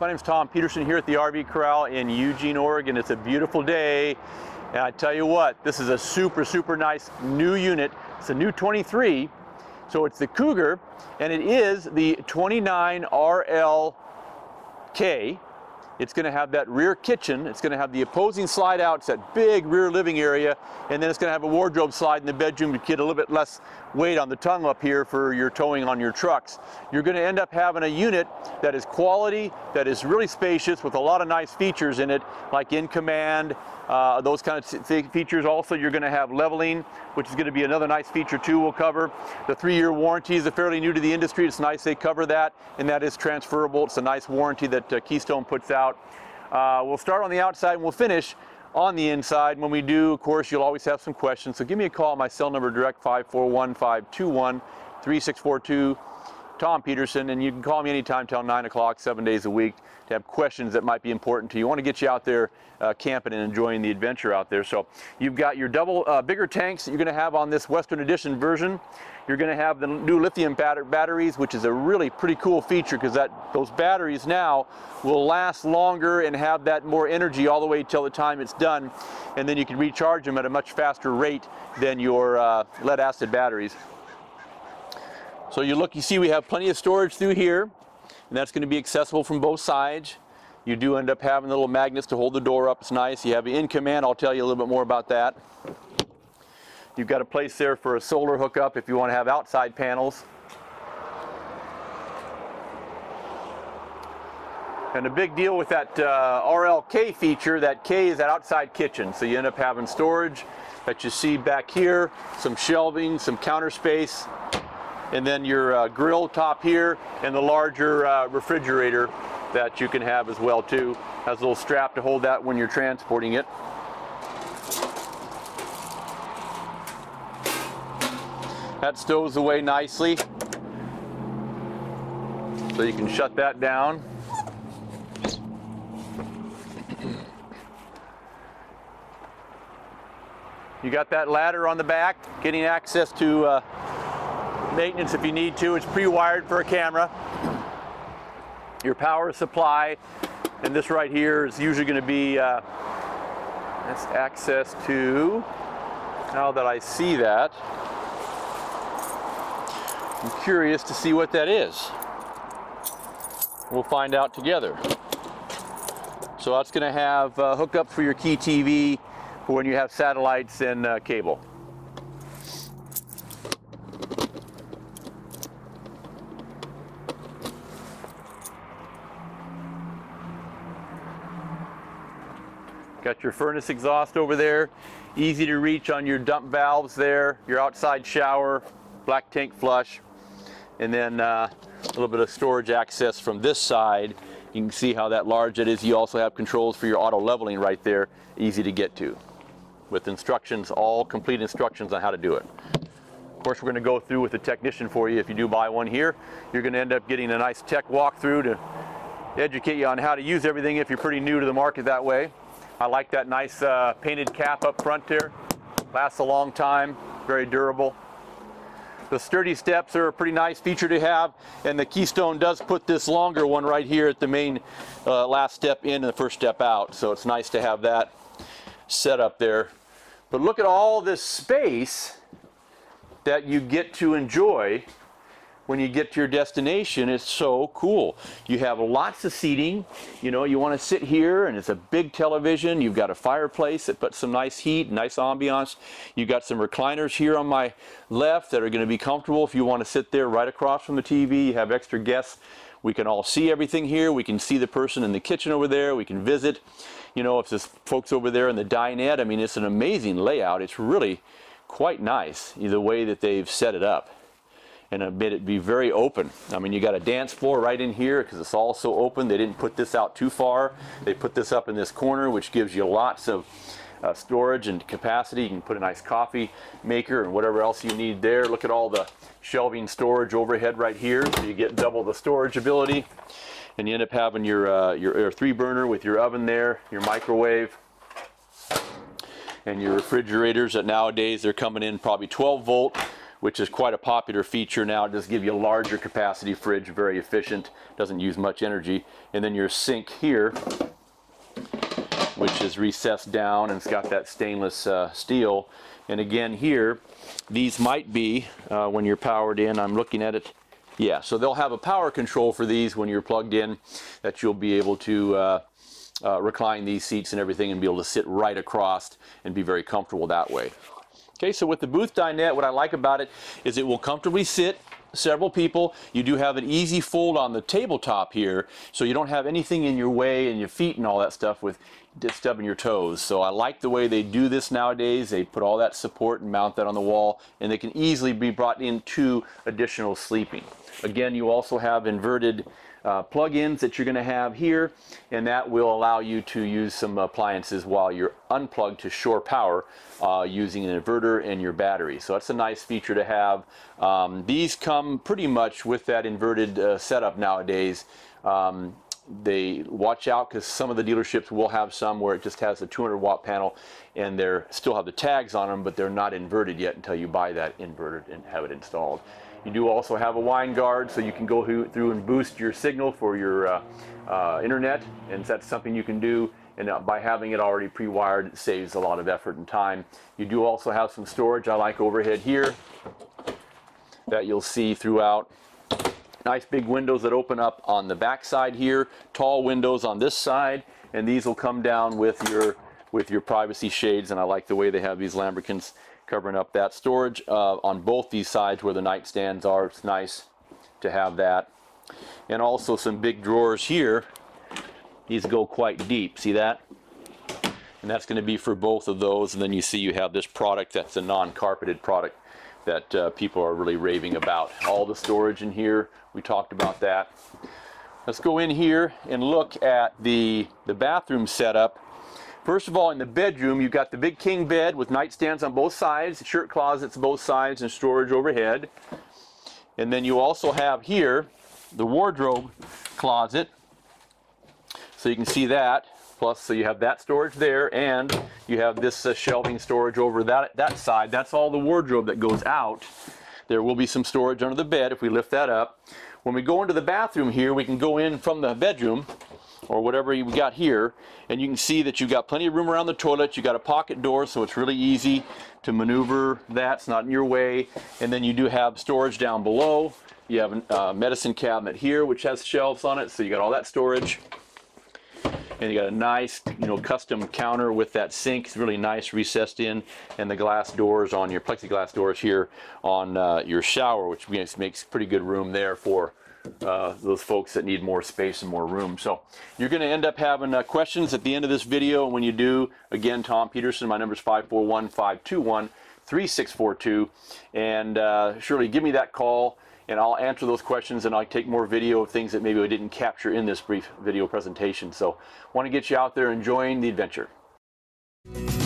My name's Tom Peterson here at the RV Corral in Eugene, Oregon. It's a beautiful day, and I tell you what, this is a super nice new unit. It's a new 23, so it's the Cougar, and it is the 29RLK. It's going to have that rear kitchen. It's going to have the opposing slide out. It's that big rear living area, and then it's going to have a wardrobe slide in the bedroom to get a little bit less weight on the tongue up here for your towing on your trucks. You're going to end up having a unit that is quality, that is really spacious with a lot of nice features in it, like in command, those kind of features. Also, you're going to have leveling, which is going to be another nice feature too. We'll cover the 3-year warranty. Is fairly new to the industry. It's nice they cover that, and that is transferable. It's a nice warranty that Keystone puts out. We'll start on the outside and we'll finish on the inside. When we do, of course, you'll always have some questions. So give me a call. My cell number direct 541-521-3642. Tom Peterson, and you can call me anytime till 9 o'clock, 7 days a week, to have questions that might be important to you. I want to get you out there camping and enjoying the adventure out there. So you've got your double bigger tanks that you're going to have on this Western Edition version. You're going to have the new lithium batteries, which is a really pretty cool feature because those batteries now will last longer and have that more energy all the way till the time it's done, and then you can recharge them at a much faster rate than your lead acid batteries. So you see we have plenty of storage through here, and that's going to be accessible from both sides. You do end up having the little magnets to hold the door up. It's nice. You have in command. I'll tell you a little bit more about that. You've got a place there for a solar hookup if you want to have outside panels. And the big deal with that RLK feature, that K is that outside kitchen. So you end up having storage that you see back here, some shelving, some counter space, and then your grill top here, and the larger refrigerator that you can have as well too. Has a little strap to hold that when you're transporting it. That stows away nicely, so you can shut that down. You got that ladder on the back, getting access to maintenance if you need to. It's pre-wired for a camera. Your power supply, and this right here is usually going to be that's access to, now that I see that, I'm curious to see what that is. We'll find out together. So that's going to have hookups for your Key TV for when you have satellites and cable. Got your furnace exhaust over there, easy to reach on your dump valves there, your outside shower, black tank flush, and then a little bit of storage access from this side. You can see how that large it is. You also have controls for your auto leveling right there, easy to get to, with instructions, all complete instructions on how to do it. Of course, we're going to go through with the technician for you. If you do buy one here, you're going to end up getting a nice tech walkthrough to educate you on how to use everything if you're pretty new to the market that way. I like that nice painted cap up front there. Lasts a long time, very durable. The sturdy steps are a pretty nice feature to have, and the Keystone does put this longer one right here at the main last step in and the first step out. So it's nice to have that set up there. But look at all this space that you get to enjoy when you get to your destination. It's so cool. You have lots of seating. You know, you want to sit here, and it's a big television. You've got a fireplace that puts some nice heat, nice ambiance. You've got some recliners here on my left that are going to be comfortable if you want to sit there right across from the TV. You have extra guests. We can all see everything here. We can see the person in the kitchen over there. We can visit. You know, if there's folks over there in the dinette, I mean, it's an amazing layout. It's really quite nice, the way that they've set it up. And made it be very open. I mean, you got a dance floor right in here because it's all so open. They didn't put this out too far. They put this up in this corner, which gives you lots of storage and capacity. You can put a nice coffee maker and whatever else you need there. Look at all the shelving storage overhead right here, so you get double the storage ability. And you end up having your 3-burner with your oven there, your microwave, and your refrigerators that nowadays they're coming in probably 12 volt which is quite a popular feature now. It does give you a larger capacity fridge, very efficient, doesn't use much energy. And then your sink here, which is recessed down and it's got that stainless steel. And again here, these might be, when you're powered in, I'm looking at it, yeah, so they'll have a power control for these when you're plugged in, that you'll be able to recline these seats and everything and be able to sit right across and be very comfortable that way. Okay, so with the Booth dinette, what I like about it is it will comfortably sit several people. You do have an easy fold on the tabletop here, so you don't have anything in your way and your feet and all that stuff with stubbing your toes. So I like the way they do this nowadays. They put all that support and mount that on the wall, and they can easily be brought into additional sleeping. Again, you also have inverted plug-ins that you're going to have here, and that will allow you to use some appliances while you're unplugged to shore power using an inverter and your battery. So that's a nice feature to have. These come pretty much with that inverted setup nowadays. They watch out because some of the dealerships will have some where it just has a 200-watt panel and they're still have the tags on them, but they're not inverted yet until you buy that inverted and have it installed. You do also have a wind guard, so you can go through and boost your signal for your internet, and that's something you can do. And by having it already pre-wired, it saves a lot of effort and time. You do also have some storage I like overhead here that you'll see throughout. Nice big windows that open up on the back side here, tall windows on this side, and these will come down with your privacy shades, and I like the way they have these lambrequins covering up that storage on both these sides where the nightstands are. It's nice to have that. And also some big drawers here. These go quite deep, see that? And that's going to be for both of those. And then you see you have this product that's a non-carpeted product that people are really raving about. All the storage in here, we talked about that. Let's go in here and look at the bathroom setup. First of all, in the bedroom, you've got the big king bed with nightstands on both sides, shirt closets both sides, and storage overhead. And then you also have here the wardrobe closet. So you can see that. Plus, so you have that storage there, and you have this shelving storage over that side. That's all the wardrobe that goes out. There will be some storage under the bed if we lift that up. When we go into the bathroom here, we can go in from the bedroom or whatever we got here, and you can see that you've got plenty of room around the toilet. You got a pocket door, so it's really easy to maneuver that. It's not in your way. And then you do have storage down below. You have a medicine cabinet here, which has shelves on it, so you got all that storage. And you got a nice, custom counter with that sink. It's really nice, recessed in, and the glass doors on your plexiglass doors here on your shower, which makes pretty good room there for those folks that need more space and more room. So you're going to end up having questions at the end of this video, and when you do, again, Tom Peterson, my number is 541-521-3642, and surely give me that call and I'll answer those questions, and I'll take more video of things that maybe I didn't capture in this brief video presentation. So I want to get you out there enjoying the adventure.